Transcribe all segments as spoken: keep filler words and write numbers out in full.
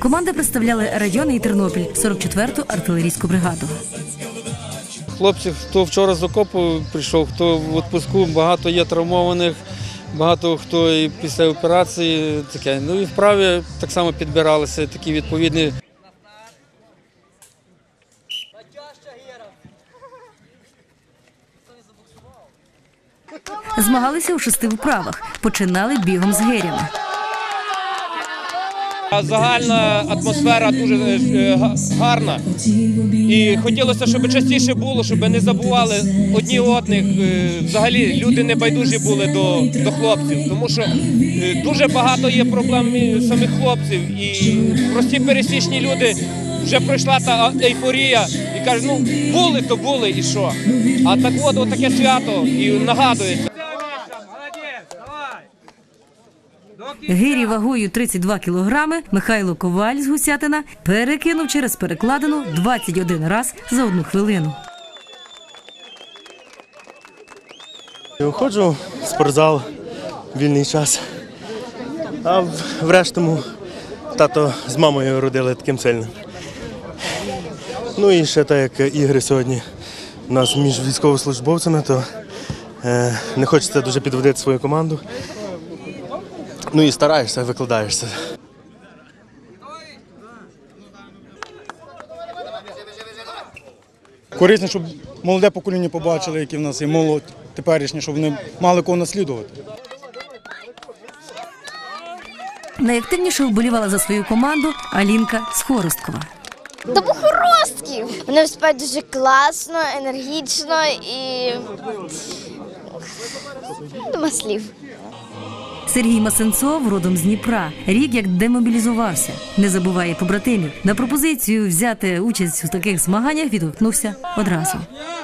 Команди представляли райони і Тернопіль, сорок четверту артилерійську бригаду. Хлопці, хто вчора з окопу прийшов, хто в відпустку, багато є травмованих, багато хто і після операції таке. Ну і вправі так само підбиралися, такі відповідні. Змагалися у шести вправах, починали бігом з гирями. Загальна атмосфера дуже гарна і хотілося, щоб частіше було, щоб не забували одні одних. Взагалі люди не байдужі були до, до хлопців, тому що дуже багато є проблем самих хлопців і прості пересічні люди, вже пройшла та ейфорія і кажуть, ну були, то були і що. А так от, от таке свято і нагадується. Гирі вагою тридцять два кілограми Михайло Коваль з Гусятина перекинув через перекладину двадцять один раз за одну хвилину. Ходжу в спортзал, вільний час, а в рештому тато з мамою родили таким сильним. Ну і ще так, як ігри сьогодні у нас між військовослужбовцями, то е, не хочеться дуже підводити свою команду. Ну і стараєшся, викладаєшся. Корисно, щоб молоде покоління побачили, які в нас є молодь теперішня, щоб вони мали кого наслідувати. Найактивніше вболівала за свою команду Алінка з Хоросткова. До Бухоростків! Вони виступають дуже класно, енергічно і нема слів. Сергій Масенцов родом з Дніпра. Рік як демобілізувався. Не забуває побратимів. На пропозицію взяти участь у таких змаганнях відгукнувся одразу.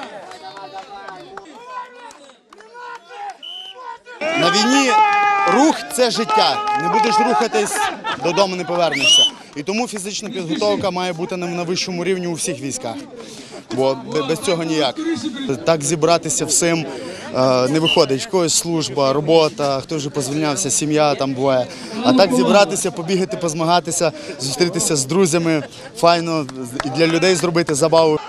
На війні рух – це життя. Не будеш рухатись, додому не повернешся. І тому фізична підготовка має бути на вищому рівні у всіх військах. Бо без цього ніяк. Так зібратися всім не виходить. В когось служба, робота, хто вже позвільнявся, сім'я там буває. А так зібратися, побігати, позмагатися, зустрітися з друзями, файно, і для людей зробити забаву.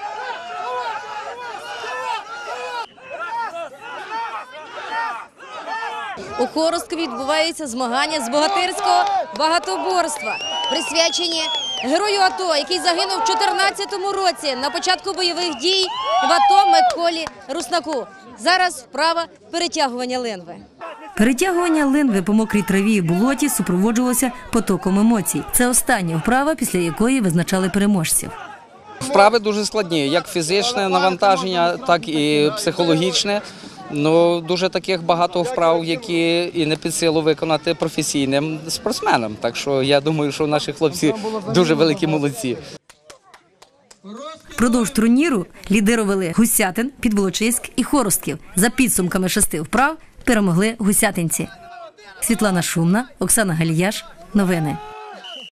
У Хоросткові відбуваються змагання з богатирського багатоборства, присвячені герою АТО, який загинув у чотирнадцятому році на початку бойових дій в АТО Миколі Руснаку. Зараз вправа перетягування линви. Перетягування линви по мокрій траві і болоті супроводжувалося потоком емоцій. Це остання вправа, після якої визначали переможців. Вправи дуже складні, як фізичне навантаження, так і психологічне. Ну, дуже таких багато вправ, які і не під силу виконати професійним спортсменам. Так що я думаю, що наші хлопці дуже великі молодці. Впродовж турніру лідирували Гусятин, Підволочиськ і Хоростків. За підсумками шести вправ перемогли гусятинці. Світлана Шумна, Оксана Галіяш. Новини.